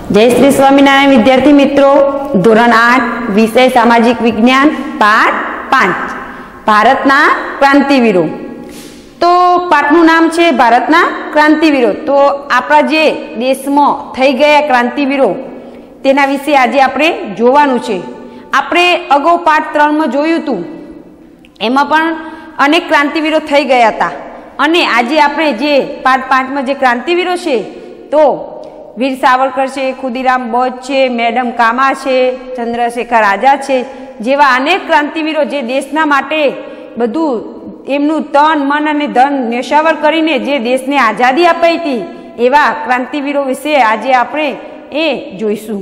जय श्री स्वामीनारायण विद्यार्थी मित्रों, धोरण 8 विषय सामाजिक विज्ञान पाठ 5 भारतना क्रांतिवीरो। तो पाठનું નામ છે ભારતના ક્રાંતિવીરો। તો આપણા જે દેશમાં થઈ ગયા ક્રાંતિવીરો તેના વિશે આજે આપણે જોવાનું છે। આપણે અગાઉ પાઠ 3 માં જોયું હતું, એમાં પણ અનેક ક્રાંતિવીરો થઈ ગયા હતા અને આજે આપણે જે પાઠ 5 માં જે ક્રાંતિવીરો છે તો વીર સાવરકર છે, ખુદીરામ બોઝ છે, મેડમ કામા છે, ચંદ્રશેખર આઝાદ છે જેવા અનેક ક્રાંતિવીરો જે દેશના માટે બધું એમનું તન મન અને ધન ન્યોછાવર કરીને જે દેશને આઝાદી અપાઈ હતી એવા ક્રાંતિવીરો વિશે આજે આપણે એ જોઈશું।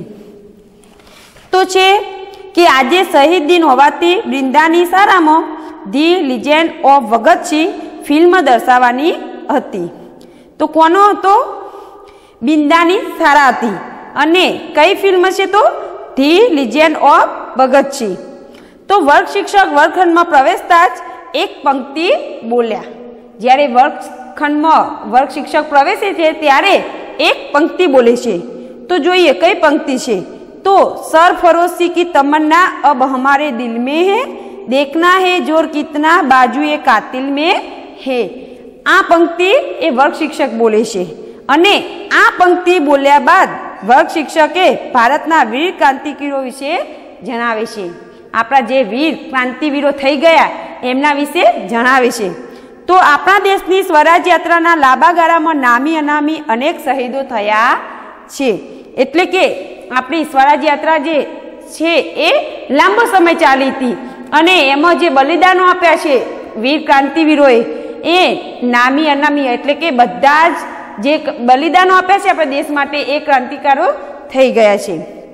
તો છે કે આજે શહીદ દિન હોવાથી બૃંદાની શાળામાં the legend of Bhagat Singh film દર્શાવવાની હતી। તો કોનો હતો? બિંદાની શાળા હતી અને કઈ ફિલ્મ છે? તો ધી લિજેન્ડ ઓફ ભગતસિંહ। તો વર્ગ શિક્ષક વર્ગખંડમાં પ્રવેશતા જ એક પંક્તિ બોલ્યા। જ્યારે વર્ગખંડમાં વર્ગ શિક્ષક પ્રવેશે છે ત્યારે એક પંક્તિ બોલે છે। તો જોઈએ કઈ પંક્તિ છે? तो सरफरोशी की तमन्ना अब हमारे दिल में है, देखना है जोर कितना बाजुए कातिल में है। आ पंक्ति ए वर्ग शिक्षक बोले छे अने आ पंक्ति बोल्या बाद वर्ग शिक्षके भारतना वीर क्रांतिवीरो विषे जणावे छे। आपणा जे वीर क्रांतिवीरो थई गया एमना विषे जणावे छे। तो आपणा देशनी स्वराज यात्राना लांबा गाळामां नामी अनामी अनेक शहीदो थया छे। एटले के આપણી સ્વરાજ યાત્રા જે છે એ લાંબો સમય ચાલી હતી અને એમાં જે બલિદાનો આપ્યા છે વીર ક્રાંતિવીરોએ એ નામી અનામી એટલે કે બધા જ જે બલિદાનો આપ્યા છે આપણા દેશ માટે એ ક્રાંતિકારો થઈ ગયા છે।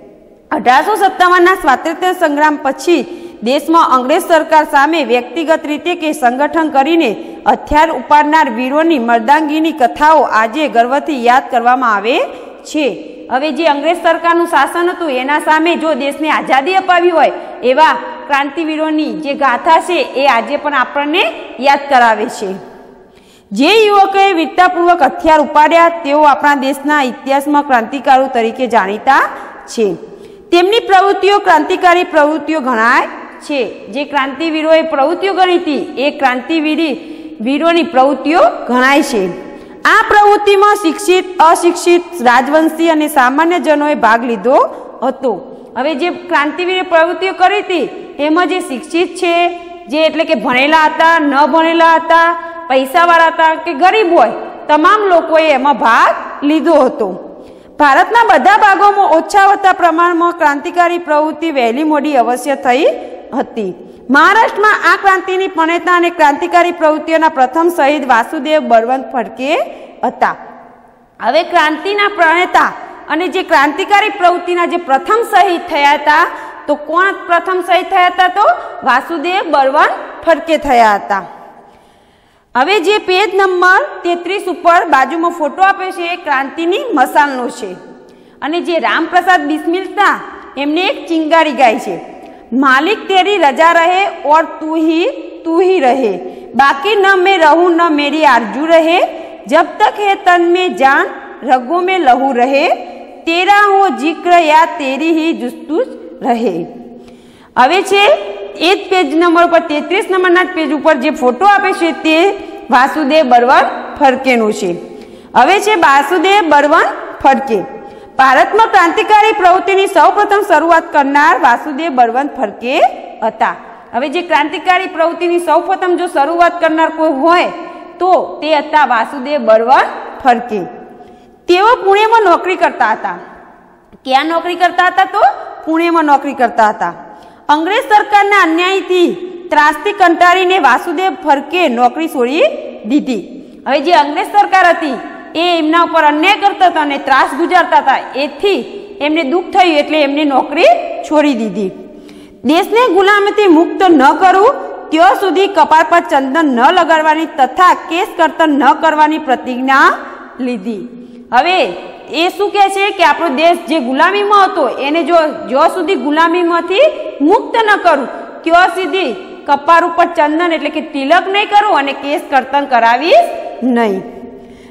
1857ના સ્વાતંત્ર્ય સંગ્રામ પછી દેશમાં અંગ્રેજ સરકાર સામે વ્યક્તિગત રીતે કે સંગઠન કરીને હથિયાર ઉપાડનાર વીરોની મર્દાંગીની કથાઓ આજે ગર્વથી યાદ કરવામાં આવે છે। હવે જે અંગ્રેજ સરકારનું શાસન હતું એના સામે જો દેશને આઝાદી અપાવી હોય એવા ક્રાંતિવીરોની જે ગાથા છે એ આજે પણ આપણને યાદ કરાવે છે। જે યુવકોએ વીરતાપૂર્વક હથિયાર ઉપાડ્યા તેઓ આપણા દેશના ઇતિહાસમાં ક્રાંતિકારો તરીકે જાણીતા છે। તેમની પ્રવૃત્તિઓ ક્રાંતિકારી પ્રવૃત્તિઓ ગણાય છે। જે ક્રાંતિવીરોએ પ્રવૃત્તિઓ ગણી હતી એ ક્રાંતિવીરોની પ્રવૃત્તિઓ ગણાય છે। आ प्रवृत्ति में शिक्षित अशिक्षित राजवंशी और सामान्य जनों भाग लीधो हतो। हवे जे क्रांतिवीर प्रवृत्तिओ करी थी एमां जे शिक्षित छे जे एटले के भणेला हता न भणेला हता पैसावाळा हता के गरीब होय तमाम लोकोए एमां भाग लीधो हतो। भारतना बधा भागोमां ओछा वत्ता प्रमाणमां क्रांतिकारी प्रवृत्ति वहेली मोडी अवश्य थई हती। महाराष्ट्र में आ क्रांतिनी प्रणेता और क्रांतिकारी प्रवृत्तिओना प्रथम शहीद वासुदेव बळवंत फडके हता। हवे क्रांतिना प्रणेता अने जे क्रांतिकारी प्रवृत्तिना जे प्रथम शहीद थया हता तो कोण प्रथम शहीद थया हता? तो वासुदेव बळवंत फडके थया हता। हवे जे पेज नंबर 33 उपर बाजुमां फोटो आपे छे क्रांतिनी मशालनो छे अने जे रामप्रसाद बिस्मिल था एमने एक चिंगारी गाई छे, मालिक तेरी रजा रहे और तू ही रहे, बाकी न मैं रहूं न मेरी आरजू रहे, जब तक है तन में जान रगों में लहू रहे, तेरा हो जिक्र या तेरी ही जुस्तुज रहे। हवे छे एज पेज नंबर पर 33 नंबरना पेज पर जे फोटो आपे छे ते वासुदेव बळवंत फडकेनो छे। हवे छे वासुदेव बळवंत फडके। भारत में क्रांतिकारी प्रवृत्ति सौ प्रथम शुरुआत करनार वासुदेव बळवंत फडके हता। हवे जे क्रांतिकारी प्रवृत्ति सौ प्रथम जो शुरुआत करनार कोई होय तो ते हता वासुदेव बळवंत फडके। तेओ पुणे में नौकरी करता हता। क्या नौकरी करता हता? तो पुणे में नौकरी करता हता। अंग्रेज सरकारना अन्यायथी त्रासथी कंटाळीने वासुदेव फडके नौकरी छोड़ी दीधी। हवे जे अंग्रेज सरकार हती ए एमना पर अन्याय करता था ने त्रास गुजारता था एथी एमने दुख थयुं एटले एमने नौकरी छोड़ी दीधी। देशने गुलामीथी मुक्त न करूं त्यां सुधी कपाळ पर चंदन न लगाडवानी तथा केस कर्तन न करवानी प्रतिज्ञा लीधी। हवे ए शुं कहे छे के आपणो देश जे गुलामीमां हतो एने जो सुधी गुलामीमांथी मुक्त न करूं त्यां सुधी कपाळ पर चंदन एटले के तिलक नहीं करूं अने केस कर्तन करावीश नहीं।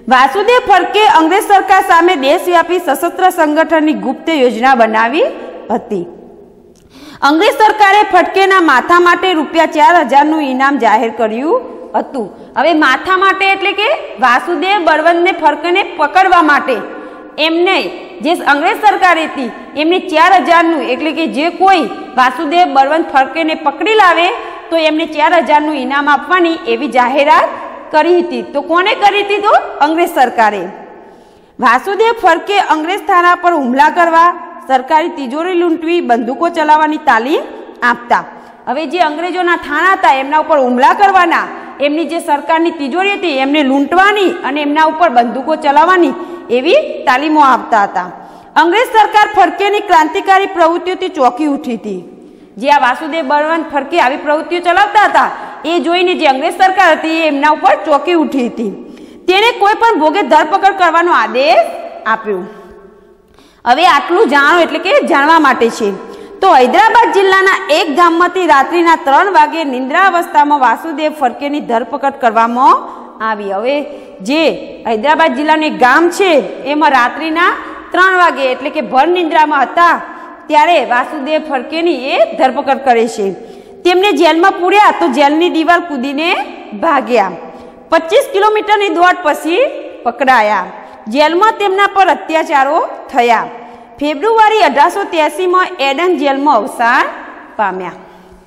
વાસુદેવ ફડકે અંગ્રેજ સરકાર સામે દેશવ્યાપી સશસ્ત્ર સંગઠનની ગુપ્ત યોજના બનાવી હતી. અંગ્રેજ સરકારે ફડકેના માથા માટે ₹4000નું ઇનામ જાહેર કર્યું હતું. હવે માથા માટે એટલે કે વાસુદેવ બળવંતને ફડકેને પકડવા માટે એમને જે અંગ્રેજ સરકાર હતી એમને 4000નું એટલે કે જે કોઈ વાસુદેવ બળવંત ફડકેને પકડી લાવે તો એમને 4000નું ઇનામ આપવાની એવી જાહેરાત કરી હતી. તો કોને કરી હતી? તો અંગ્રેજ સરકારે. વાસુદેવ ફડકે અંગ્રેજ થાના પર હુમલા કરવા, સરકારી તિજોરી લૂંટવી, બંદૂકો ચલાવવાની તાલીમ આપતા. હવે જે અંગ્રેજોના થાણા હતા એમના ઉપર હુમલા કરવાના, એમની જે સરકારની તિજોરી હતી એમને લૂંટવાની અને એમના ઉપર બંદૂકો ચલાવવાની એવી તાલીમો આપતા હતા. અંગ્રેજ સરકાર ફડકેની ક્રાંતિકારી પ્રવૃત્તિઓથી ચોંકી ઉઠી હતી. જે આ વાસુદેવ બળવંત ફડકે આવી પ્રવૃત્તિઓ ચલાવતા હતા એ જોઈને જે અંગ્રેજ સરકાર હતી એ એમના ઉપર ચોંકી ઉઠી હતી. તેણે કોઈ પણ ભોગે ધરપકડ કરવાનો આદેશ આપ્યો. હવે આટલું જાણો એટલે કે જાણવા માટે છે. તો હૈદરાબાદ જિલ્લાના એક ગામમાંથી રાત્રિના 3 વાગે નિંદ્રાવસ્થામાં વાસુદેવ ફડકેની ધરપકડ કરવામાં આવી. હવે જે હૈદરાબાદ જિલ્લાનું એક ગામ છે એમાં રાત્રિના 3 વાગે એટલે કે ભર નિંદ્રામાં હતા ત્યારે વાસુદેવ ફડકેની એ ધરપકડ કરે છે. તેમને જેલમાં પૂર્યા તો જેલની દિવાલ કૂદીને ભાગ્યા. 25 કિલોમીટરની દોડ પછી પકડાયા. જેલમાં તેમના પર અત્યાચારો થયા. ફેબ્રુઆરી 1883માં એડન જેલમાં અવસાન પામ્યા.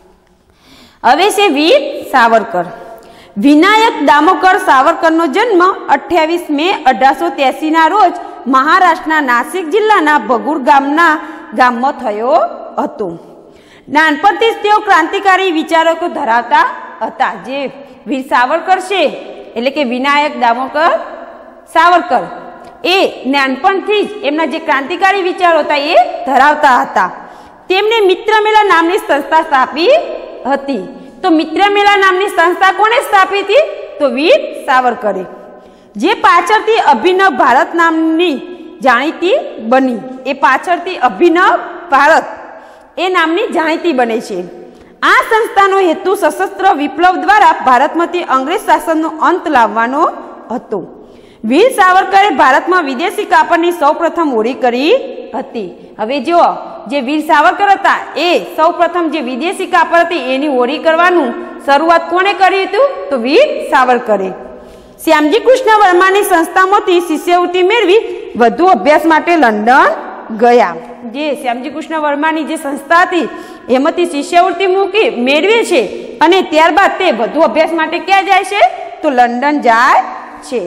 હવે છે વીર સાવરકર. વિનાયક દામોદર સાવરકરનો જન્મ 28 મે 1883ના રોજ મહારાષ્ટ્રના નાસિક જિલ્લાના ભગુર ગામમાં થયો હતો. નાનપણથી જ તેઓ ક્રાંતિકારી વિચારકો ધરાવતા હતા. જે વીર સાવરકર છે એટલે કે વિનાયક દામોદર સાવરકર એ નાનપણથી જ એમના જે ક્રાંતિકારી વિચારો હતા એ ધરાવતા હતા. તેમને મિત્રમેલા નામની સંસ્થા સ્થાપી હતી. તો મિત્રમેલા નામની સંસ્થા કોણે સ્થાપી હતી? તો વીર સાવરકરે. જે પાછળથી અભિનવ ભારત નામની જાણીતી બની. એ પાછળથી અભિનવ ભારત એ નામની જાણીતી બને છે. આ સંસ્થાનો હેતુ સશસ્ત્ર વિપ્લવ દ્વારા ભારતમાંથી અંગ્રેજ શાસનનો અંત લાવવાનો હતો. વીર સાવરકરે ભારતમાં વિદેશી કાપડની સૌપ્રથમ હોળી કરી હતી. હવે જો જે વીર સાવરકર હતા એ સૌપ્રથમ જે વિદેશી કાપડ હતી એની હોળી કરવાનું શરૂઆત કોણે કરી હતું? તો વીર સાવરકરે. શ્યામજી કૃષ્ણ વર્માની સંસ્થામાંથી શિષ્યવૃત્તિ મેળવી વધુ અભ્યાસ માટે લંડન ગયા. જે શ્યામજી કૃષ્ણ વર્માની જે સંસ્થા હતી એમાંથી શિષ્યવૃત્તિ મેળવે છે અને ત્યારબાદ તે વધુ અભ્યાસ માટે ક્યાં જાય છે? તો લંડન જાય છે.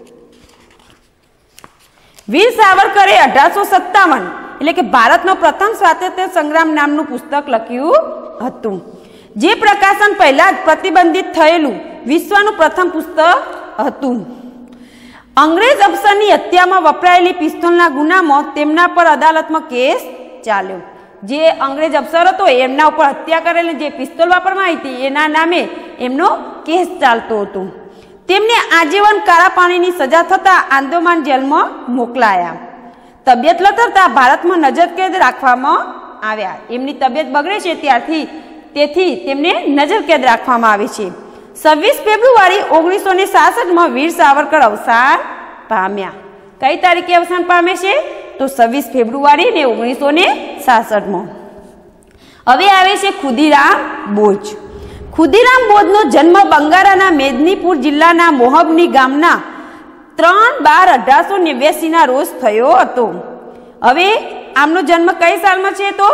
વીર સાવરકરે 1857 એટલે કે ભારતનો પ્રથમ સ્વાતંત્ર્ય સંગ્રામ નામનું પુસ્તક લખ્યું હતું. જે પ્રકાશન પહેલા જ પ્રતિબંધિત થયેલું વિશ્વનું પ્રથમ પુસ્તક હતું. અંગ્રેજ અફસરની હત્યામાં વપરાયેલી પિસ્તોલના ગુનામાં તેમના પર અદાલતમાં કેસ ચાલ્યો. જે અંગ્રેજ અફસર હતો એમના ઉપર હત્યા કરેલી જે પિસ્તોલ વાપરવામાં આવી હતી એના નામે એમનો કેસ ચાલતો હતો. તેમને આજીવન કાળા પાણીની સજા થતાં આંદોમાન જેલમાં મોકલાયા. તબિયત લથડતા ભારતમાં નજરકેદ રાખવામાં આવ્યા. એમની તબિયત બગડે છે તેથી તેમને નજરકેદ રાખવામાં આવે છે. 26 ફેબ્રુઆરી 1966માં વીર સાવરકર અવસાન પામ્યા. કઈ તારીખે અવસાન પામે છે? તો 26 ફેબ્રુઆરી 1966માં. હવે આવે છે ખુદીરામ બોઝ. ખુદીરામ બોઝનો જન્મ બંગાળાના મેદનીપુર જિલ્લાના મોહબની ગામના 3/12/1889ના રોજ થયો હતો. હવે આમનો જન્મ કઈ સાલમાં છે? તો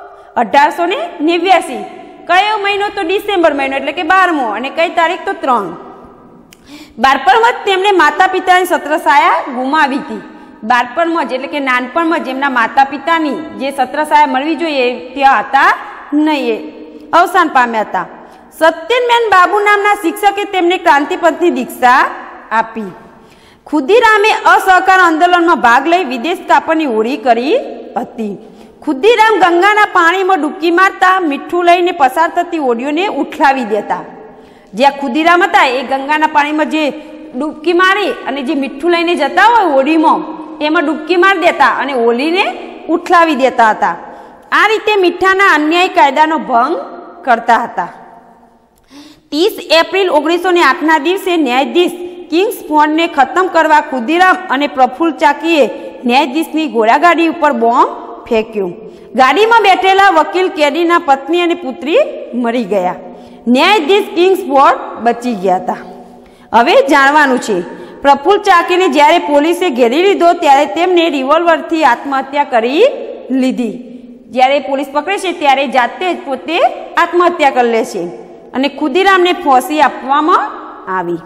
1889. કયો મહિનો? તો ડિસેમ્બર મહિનો એટલે કે 12મો. અને કઈ તારીખ? તો 3. બાળપણમાં તેમણે માતા પિતાની છત્રછાયા ગુમાવી હતી. બાળપણમાં જ એટલે કે નાનપણમાં જ એમના માતા પિતાની જે છત્રછાયા મળવી જોઈએ ત્યાં હતા નહીં, અવસાન પામ્યા હતા. સત્યનમેન બાબુ નામના શિક્ષકે તેમને ક્રાંતિપંથની દીક્ષા આપી. ખુદીરામે અસહકાર આંદોલનમાં ભાગ લઈ વિદેશ કાપડની હોળી કરી હતી. ખુદીરામ ગંગાના પાણીમાં ડૂબકી મારતા મીઠું લઈને પસાર થતી હોડીઓને ઉઠલાવી દેતા. જ્યાં ખુદીરામ હતા એ ગંગાના પાણીમાં જે ડૂબકી મારી અને જે મીઠું લઈને જતા હોય હોડીમાં એમાં ડૂબકી મારી દેતા અને હોલીને ઉઠલાવી દેતા હતા. આ રીતે મીઠાના અન્યાય કાયદાનો ભંગ કરતા હતા. 30 એપ્રિલ 1908ના દિવસે ન્યાયાધીશ કિંગ્સ ફોર્ડને ખતમ કરવા ખુદીરામ અને પ્રફુલ્લ ચાકીએ ન્યાયાધીશની ઘોડાગાડી ઉપર બોમ્બ ફેંક્યો. ગાડીમાં બેઠેલા વકીલ કેદીના પત્ની અને પુત્રી મરી ગયા. ન્યાયાધીશ કિંગ્સ ફોર્ડ બચી ગયા હતા. હવે જાણવાનું છે, પ્રફુલ્લ ચાકીને જ્યારે પોલીસે ઘેરી લીધો ત્યારે તેમને રિવોલ્વરથી આત્મહત્યા કરી લીધી. જ્યારે પોલીસ પકડે છે ત્યારે જાતે જ પોતે આત્મહત્યા કરી લે છે અને ખુદીરામને ફાંસી આપવામાં આવી.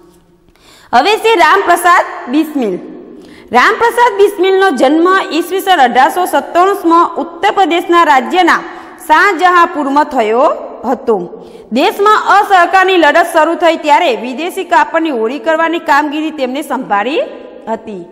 હવે છે રામપ્રસાદ બિસ્મિલ. રામપ્રસાદ બિસ્મિલનો જન્મ ઈસવીસન 1897માં ઉત્તર પ્રદેશના રાજ્યના શાહજહાંપુરમાં થયો હતો. દેશમાં અસહકારની લડત શરૂ થઈ ત્યારે વિદેશી કાપડની હોળી કરવાની કામગીરી તેમને સંભાળી હતી.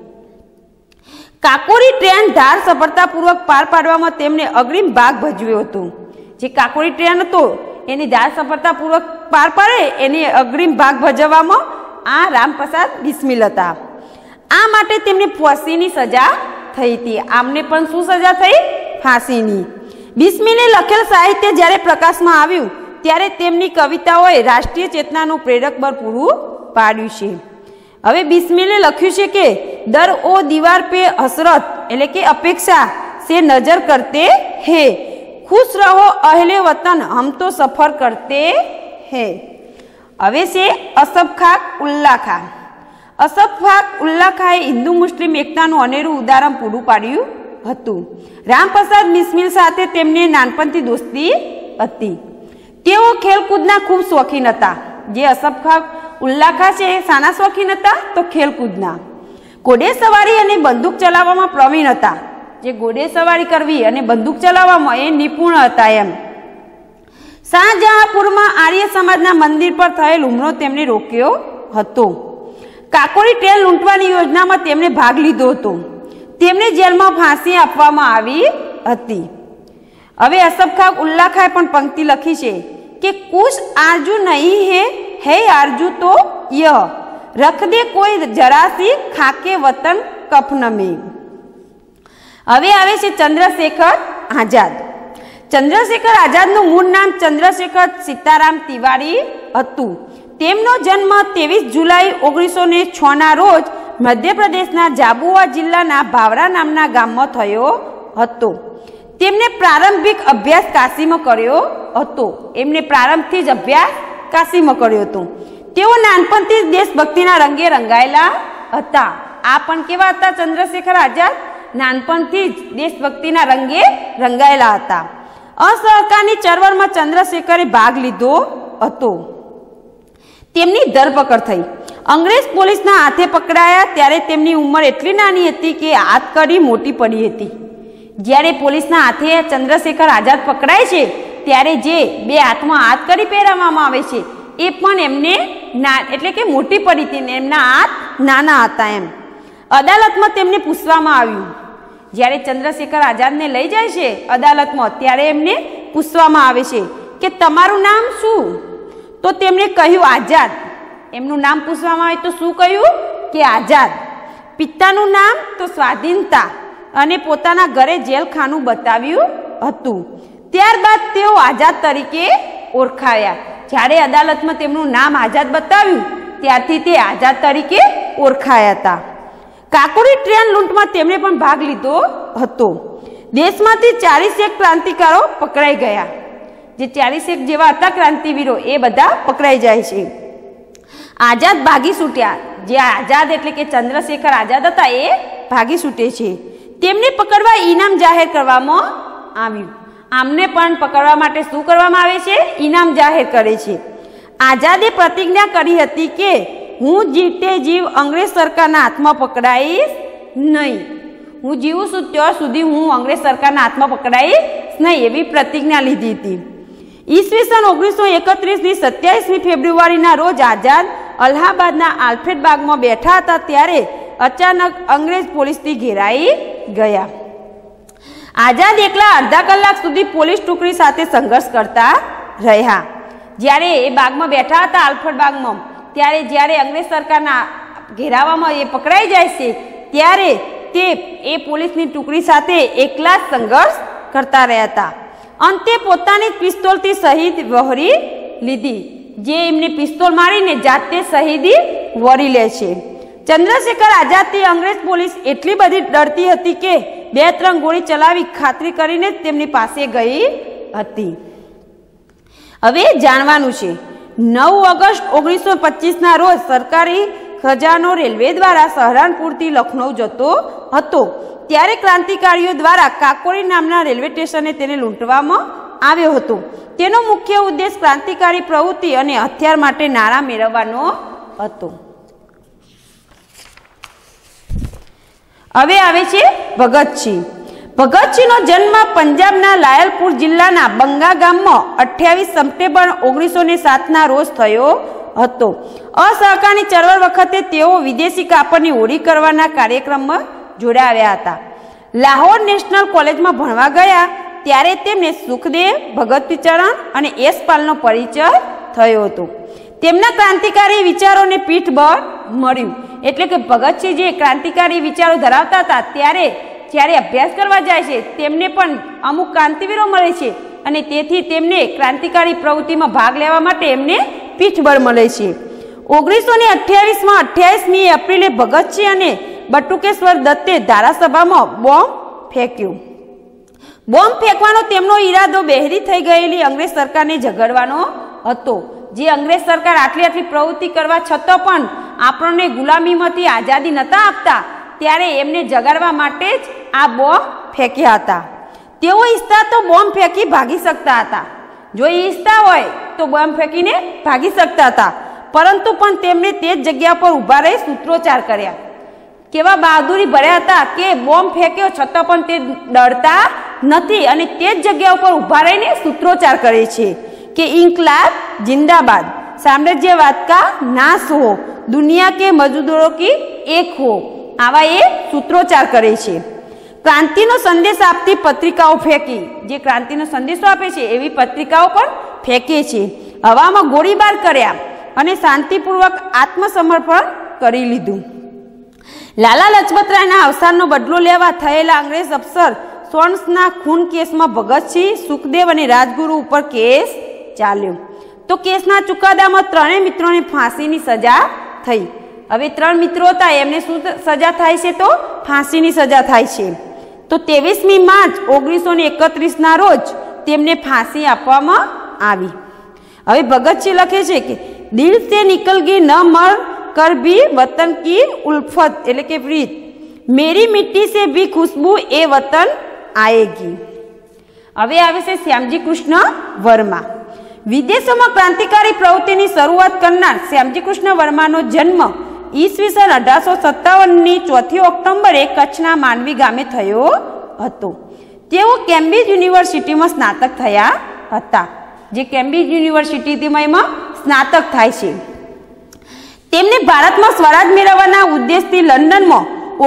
કાકોરી ટ્રેન ધાર સફળતાપૂર્વક પાર પાડવામાં તેમણે અગ્રીમ ભાગ ભજવ્યો હતો. જે કાકોરી ટ્રેન હતો એની ધાર સફળતાપૂર્વક પાર પાડે એની અગ્રીમ ભાગ ભજવવામાં આ રામપ્રસાદ બિસ્મિલ હતા. આ માટે તેમને ફાંસીની સજા થઈ હતી. આમને પણ શું સજા થઈ? ફાંસીની. બિસ્મિલે લખેલ સાહિત્ય જ્યારે પ્રકાશમાં આવ્યું ત્યારે તેમની કવિતાઓએ રાષ્ટ્રીય ચેતનાનું પ્રેરક બળ પૂરું પાડ્યું છે. હવે બિસ્મિલે લખ્યું છે કે દર ઓ દીવાર પે હસરત એટલે કે અપેક્ષા से नजर करते हैं, खुश रहो अहले वतन हम तो सफर करते हैं. હવે છે અસફ ખાક ઉલ્લા ખાન. અસફ ખાક ઉલ્લા ખાએ હિન્દુ મુસ્લિમ એકતાનું અનેરું ઉદાહરણ પૂરું પાડ્યું હતું. રામપ્રસાદ બિસ્મિલ સાથે તેમને નાનપણથી દોસ્તી હતી. તેઓ ખેલકૂદના ખૂબ શોખીન હતા. જે અસફ ખાક ઉલ્લા ખા છે એ શાના શોખીન હતા? તો ખેલકૂદના. ઘોડેસવારી અને બંદૂક ચલાવવામાં પ્રવીણ હતા. જે ઘોડેસવારી કરવી અને બંદૂક ચલાવવામાં એ નિપુણ હતા. એમ શાહજહાંપુરમાં આર્ય સમાજના મંદિર પર થયેલ હુમલો તેમને રોક્યો હતો. કાકોરી ટ્રેન લૂંટવાની યોજનામાં તેમણે ભાગ લીધો હતો. તેમને જેલમાં ફાંસી આપવામાં આવી હતી. હવે અસફ ખાક ઉલ્લા ખાએ પણ પંક્તિ લખી છે કે કુછ આરજુ નહીં હે આરજુ તો યહ રખ દે કોઈ જરાસી ખાકે વતન કફન में. હવે આવે છે ચંદ્રશેખર આઝાદ. ચંદ્રશેખર આઝાદનું મૂળ નામ ચંદ્રશેખર સીતારામ તિવારી હતું. તેમનો જન્મ 23 જુલાઈ 1906ના રોજ મધ્યપ્રદેશના જાબુઆ જિલ્લાના ભાવરા નામના ગામમાં થયો હતો. તેમને પ્રારંભિક અભ્યાસ કાશીમાં કર્યો હતો. એમને પ્રારંભથી જ અભ્યાસ કાશીમાં કર્યો હતો. તેઓ નાનપણથી જ દેશભક્તિના રંગે રંગાયેલા હતા. આ પણ કેવા હતા? ચંદ્રશેખર આઝાદ નાનપણથી જ દેશભક્તિના રંગે રંગાયેલા હતા. અસહકારની ચળવળમાં ચંદ્રશેખરે ભાગ લીધો હતો. તેમની ધરપકડ થઈ. અંગ્રેજ પોલીસના હાથે પકડાયા ત્યારે તેમની ઉંમર એટલી નાની હતી કે હાથકડી મોટી પડી હતી. જ્યારે પોલીસના હાથે ચંદ્રશેખર આઝાદ પકડાય છે ત્યારે જે બે હાથમાં હાથકડી પહેરાવવામાં આવે છે એ પણ એમને એટલે કે મોટી પડી હતી ને એમના હાથ નાના હતા. એમ અદાલતમાં તેમને પૂછવામાં આવ્યું. જ્યારે ચંદ્રશેખર આઝાદને લઈ જાય છે અદાલતમાં ત્યારે એમને પૂછવામાં આવે છે કે તમારું નામ શું? તો તેમણે કહ્યું આઝાદ. એમનું નામ પૂછવામાં આવે તો શું કહ્યું? કે આઝાદ. પિતાનું નામ તો સ્વાધીનતા અને પોતાના ઘરે જેલખાનું બતાવ્યું હતું. ત્યારબાદ તેઓ આઝાદ તરીકે ઓળખાયા. જ્યારે અદાલતમાં તેમનું નામ આઝાદ બતાવ્યું ત્યારથી તે આઝાદ તરીકે ઓળખાયા હતા. કાકોરી ટ્રેન લૂંટમાં તેમણે પણ ભાગ લીધો હતો. દેશમાંથી 41 ક્રાંતિકારો પકડાઈ ગયા. જે 41 જેવા હતા ક્રાંતિવીરો એ બધા પકડાઈ જાય છે. આઝાદ ભાગી છૂટ્યા. જે આઝાદ એટલે કે ચંદ્રશેખર આઝાદ હતા એ ભાગી છૂટે છે. તેમને પકડવા ઇનામ જાહેર કરવામાં આવ્યું. આમને પણ પકડવા માટે શું કરવામાં આવે છે? ઇનામ જાહેર કરે છે. આઝાદે પ્રતિજ્ઞા કરી હતી કે હું જીવતે જીવ અંગ્રેજ સરકારના હાથમાં પકડાઈશ નહીં. હું જીવું છું ત્યાં સુધી હું અંગ્રેજ સરકારના હાથમાં પકડાઈશ નહીં એવી પ્રતિજ્ઞા લીધી હતી. ઈસવીસન 1931ની 27મી ફેબ્રુઆરીના રોજ આઝાદ અલ્હાબાદના આલ્ફ્રેડ બાગમાં બેઠા હતા ત્યારે અચાનક અંગ્રેજ પોલીસથી ઘેરાઈ ગયા. આઝાદ એકલા અડધા કલાક સુધી પોલીસ ટુકડી સાથે સંઘર્ષ કરતા રહ્યા. જ્યારે એ બાગમાં બેઠા હતા આલ્ફ્રેડ બાગમાં ત્યારે જ્યારે અંગ્રેજ સરકારના ઘેરાવામાં એ પકડાઈ જાય છે ત્યારે તે એ પોલીસની ટુકડી સાથે એકલા જ સંઘર્ષ કરતા રહ્યા હતા. અંતે પોતાની પિસ્તોલથી શહીદ વહોરી લીધી. જે એમને પિસ્તોલ મારીને જાતે શહીદી વરી લે છે. ચંદ્રશેખર આઝાદથી અંગ્રેજ પોલીસ એટલી બધી ડરતી હતી કે 2-3 ગોળી ચલાવી ખાતરી કરીને તેમની પાસે ગઈ હતી. હવે જાણવાનું છે 9 ઓગસ્ટ 1925 રોજ સરકારી ખજાનો રેલવે દ્વારા સહરાનપુરથી લખનૌ જતો હતો. ત્યારે ક્રાંતિકારીઓ દ્વારા કાકોરી નામના રેલવે સ્ટેશને તેને લૂંટવામાં આવ્યો હતો. તેનો મુખ્ય ઉદ્દેશ ક્રાંતિકારી પ્રવૃત્તિ અને હથિયાર માટે નાણાં મેળવવાનો હતો. હવે આવે છે ભગતસિંહ. ભગતસિંહનો જન્મ પંજાબના લાયલપુર જિલ્લાના બંગા ગામમાં 28 સપ્ટેમ્બર 1907 રોજ થયો હતો. અસહકારની ચળવળ વખતે તેઓ વિદેશી કાપડની હોળી કરવાના કાર્યક્રમમાં જોડાવ્યા હતા. લાહોર નેશનલ કોલેજમાં ભણવા ગયા ત્યારે તેમને સુખદેવ, ભગતચરણ અને યશપાલનો પરિચય થયો હતો. તેમના ક્રાંતિકારી વિચારોને પીઠબળ મળ્યું. એટલે કે ભગતસિંહ જે ક્રાંતિકારી વિચારો ધરાવતા હતા ત્યારે જ્યારે અભ્યાસ કરવા જાય છે તેમને પણ અમુક ક્રાંતિવીરો મળે છે અને તેથી તેમને ક્રાંતિકારી પ્રવૃત્તિમાં ભાગ લેવા માટે એમને પીઠબળ મળે છે. 1928માં 28મી એપ્રિલે ભગતસિંહ અને બટુકેશ્વર દત્તે ધારાસભામાં બોમ્બ ફેંક્યો. બોમ્બ ફેંકવાનો તેમનો ઈરાદો બહેરી થઈ ગયેલી અંગ્રેજ સરકારને ઝઘડવાનો હતો. જે અંગ્રેજ સરકાર આટલી પ્રવૃત્તિ કરવા છતાં પણ આપણને ગુલામીમાંથી આઝાદી નહોતા આપતા ત્યારે એમને જગાડવા માટે જ આ બોમ્બ ફેંક્યા હતા. તેઓ ઈચ્છતા તો બોમ્બ ફેંકી ભાગી શકતા હતા. જો ઈચ્છતા હોય તો બોમ્બ ફેંકીને ભાગી શકતા હતા, પરંતુ પણ તેમણે તે જ જગ્યા પર ઊભા રહી સૂત્રોચ્ચાર કર્યા. કેવા બહાદુરી ભર્યા હતા કે બોમ્બ ફેંક્યો છતાં પણ તે ડરતા નથી અને તે જ જગ્યા ઉપર ઊભા રહીને સૂત્રોચ્ચાર કરે છે કે ઇન્કલાબ जिंदाबाद, साम्राज्यवाद का नाश हो, दुनिया के मजदूरों की एक हो. आवा ये सूत्रोच्चार करे छे. क्रांतिनो संदेश आपती पत्रिकाओ फेंकी. जे क्रांतिनो संदेशो आपे छे एवी पत्रिकाओ पण फेंके छे. हवामां गोळीबार कर्या अने शांतिपूर्वक आत्मसमर्पण करी लीधुं. लाला लजपतरायना अवसाननो बदलो लेवा थयेला अंग्रेज अफसर सोन्सना खून केसमां भगतसिंह, सुखदेव अने राजगुरु उपर केस चाल्यो. तो केसना चुकादामां त्रणेय मित्रोने फांसीनी सजा थई. હવે 3 મિત્રો હતા એમને શું સજા થાય છે? તો ફાંસીની સજા થાય છે. તો 23મી માર્ચ 1931 રોજ તેમને ફાંસી આપવામાં આવી. હવે ભગતસિંહ લખે છે કે દિલ સે નિકલ ગઈ ન મર કર ભી વતન કી ઉલ્ફત એટલે કે પ્રીત, મેરી મિટ્ટી સે ભી ખુશ્બુ એ વતન આએગી. હવે આવે છે શ્યામજી કૃષ્ણ વર્મા. વિદેશોમાં ક્રાંતિકારી પ્રવૃત્તિની શરૂઆત કરનાર શ્યામજી કૃષ્ણ વર્માનો જન્મ ઈસવીસન 1857ની 4 ઓક્ટોબરે કચ્છના માંડવી ગામે થયો હતો. તેઓ કેમ્બ્રિજ યુનિવર્સિટીમાં સ્નાતક થયા હતા. જે કેમ્બ્રિજ યુનિવર્સિટીમાં એમાં સ્નાતક થાય છે. તેમને ભારતમાં સ્વરાજ મેળવવાના ઉદ્દેશથી લંડનમાં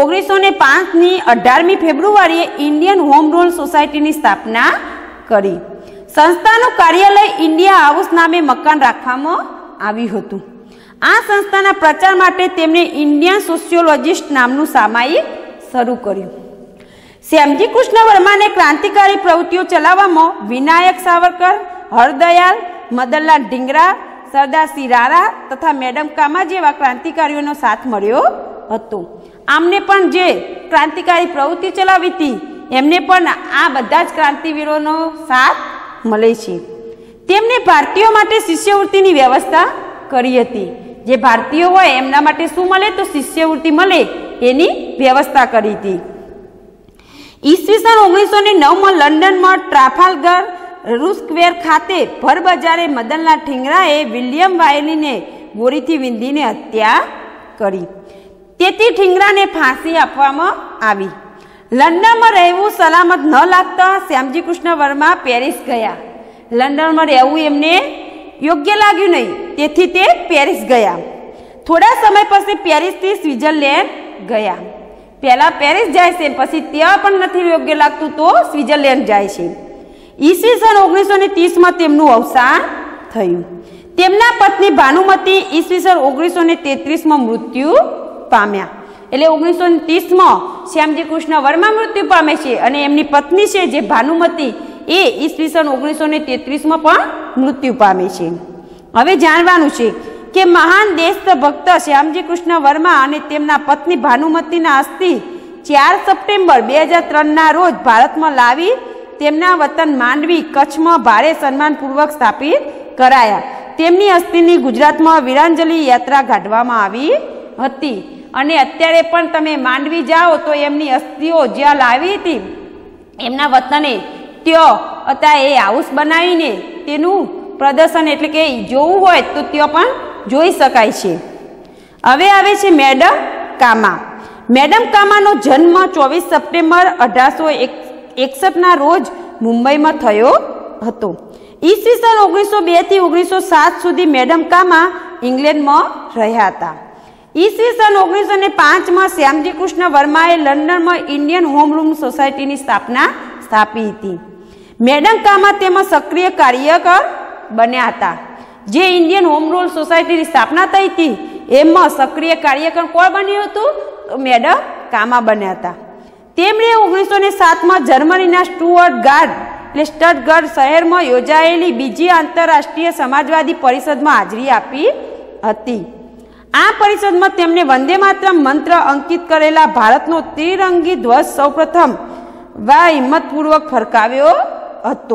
1905ની 18મી ફેબ્રુઆરીએ ઇન્ડિયન હોમ રૂલ સોસાયટીની સ્થાપના કરી. સંસ્થાનું કાર્યાલય ઇન્ડિયા હાઉસ નામે મકાન રાખવામાં આવ્યું હતું. આ સંસ્થાના પ્રચાર માટે તેમણે ઇન્ડિયન સોશિયોલોજિસ્ટ નામનું સામાયિક શરૂ કર્યું. શ્યામજી કૃષ્ણ વર્માને ક્રાંતિકારી પ્રવૃત્તિઓ ચલાવવામાં વિનાયક સાવરકર, હરદયાલ, મદનલાલ ઢીંગરા, સરદારસિંહ રારા તથા મેડમ કામા જેવા ક્રાંતિકારીઓનો સાથ મળ્યો હતો. આમને પણ જે ક્રાંતિકારી પ્રવૃત્તિ ચલાવી હતી એમને પણ આ બધા જ ક્રાંતિવીરોનો સાથ મળે છે. તેમણે ભારતીયો માટે શિષ્યવૃત્તિની વ્યવસ્થા કરી હતી. જે ભારતીયો હોય એમના માટે શું મળે? તો શિષ્યવૃત્તિ મળે એની વ્યવસ્થા કરી હતી. ઈસવીસન 1909માં લંડનમાં ટ્રાફાલ્ગર સ્ક્વેર ખાતે ભરબજારે મદનલાલ ઠીંગરાએ વિલિયમ વાયલીને ગોળીથી વીંધીને હત્યા કરી. તેથી ઠીંગરાને ફાંસી આપવામાં આવી. લંડનમાં રહેવું સલામત ન લાગતા શ્યામજી કૃષ્ણ વર્મા પેરિસ ગયા. લંડનમાં રહેવું એમને યોગ્ય લાગ્યું નહીં, તેથી તે પેરિસ ગયા. થોડા સમય પછી પેરિસથી સ્વિટ્ઝરલેન્ડ ગયા. પહેલાં પેરિસ જાય છે, પછી ત્યાં પણ નથી યોગ્ય લાગતું તો સ્વિટ્ઝરલેન્ડ જાય છે. ઈસવીસન 1930માં તેમનું અવસાન થયું. તેમના પત્ની ભાનુમતી ઈસવીસન 1933માં મૃત્યુ પામ્યા. એટલે 1930માં શ્યામજી કૃષ્ણ વર્મા મૃત્યુ પામે છે અને એમની પત્ની છે જે ભાનુમતી એ ઈસવીસન 1933માં પણ મૃત્યુ પામે છે. હવે જાણવાનું છે કે મહાન દેશભક્ત શ્યામજી કૃષ્ણ વર્મા અને તેમના પત્ની ભાનુમતીના અસ્થિ 4 સપ્ટેમ્બર 2003ના રોજ ભારતમાં લાવી તેમના વતન માંડવી કચ્છમાં ભારે સન્માનપૂર્વક સ્થાપિત કરાયા. તેમની અસ્થિની ગુજરાતમાં વીરાંજલિ યાત્રા કાઢવામાં આવી હતી અને અત્યારે પણ તમે માંડવી જાઓ તો એમની અસ્થિઓ જ્યાં લાવી હતી એમના વતને ત્યાં અત્યારે એ હાઉસ બનાવીને તેનું પ્રદર્શન એટલે કે જોવું હોય તો ત્યાં પણ જોઈ શકાય છે. હવે આવે છે મેડમ કામા. મેડમ કામાનો જન્મ 24 સપ્ટેમ્બર 1861ના રોજ મુંબઈમાં થયો હતો. ઈસવીસન 1902 થી 1907 સુધી મેડમ કામા ઇંગ્લેન્ડમાં રહ્યા હતા. ઈસવીસન 1905માં શ્યામજી કૃષ્ણ વર્માએ લંડનમાં ઇન્ડિયન હોમ રૂમ સોસાયટીની સ્થાપી હતી. મેડમ કામા તેમાં સક્રિય કાર્યકર બન્યા હતા. જે ઇન્ડિયન હોમ રૂલ સોસાયટીની સ્થાપના થઈ હતી એમાં સક્રિય કાર્યકર કોણ બન્યું હતું? તો મેડમ કામા બન્યા હતા. તેમણે 1907માં જર્મનીના સ્ટટગર્ટ શહેરમાં યોજાયેલી બીજી આંતરરાષ્ટ્રીય સમાજવાદી પરિષદમાં હાજરી આપી હતી. આ પરિષદમાં તેમણે વંદે માતરમ મંત્ર અંકિત કરેલા ભારતનો ત્રિરંગી ધ્વજ સૌપ્રથમ હિંમતપૂર્વક ફરકાવ્યો હતો.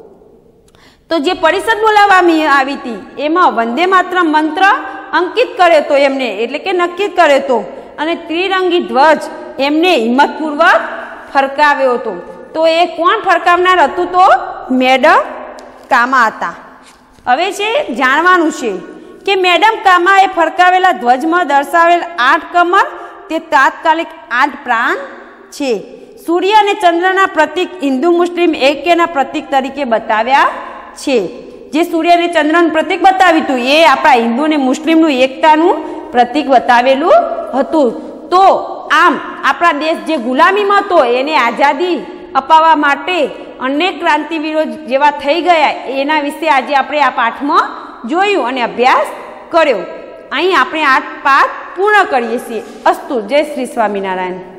તો જે પરિષદ બોલાવવામાં આવી હતી એમાં વંદે માતરમ મંત્ર અંકિત કર્યો હતો એમને, એટલે કે નક્કી કર્યો હતો, અને ત્રિરંગી ધ્વજ એમને હિંમતપૂર્વક ફરકાવ્યો હતો. તો એ કોણ ફરકાવનાર હતું? તો મેડમ કામા હતા. હવે છે જાણવાનું છે કે મેડમ કામાએ ફરકાવેલા ધ્વજમાં દર્શાવેલ 8 કમર તે તાત્કાલિક 8 પ્રાણ છે. સૂર્ય અને ચંદ્રના પ્રતીક હિન્દુ મુસ્લિમ ઐક્યના પ્રતીક તરીકે બતાવ્યા છે. જે સૂર્ય અને ચંદ્રનું પ્રતીક બતાવ્યું હતું એ આપણા હિન્દુ અને મુસ્લિમનું એકતાનું પ્રતીક બતાવેલું હતું. તો આમ આપણા દેશ જે ગુલામીમાં હતો એને આઝાદી અપાવવા માટે અનેક ક્રાંતિવીરો જેવા થઈ ગયા એના વિશે આજે આપણે આ પાઠમાં જોયું અને અભ્યાસ કર્યો. અહીં આપણે આ પાઠ પૂર્ણ કરીએ છીએ. અસ્તુ. જય શ્રી સ્વામિનારાયણ.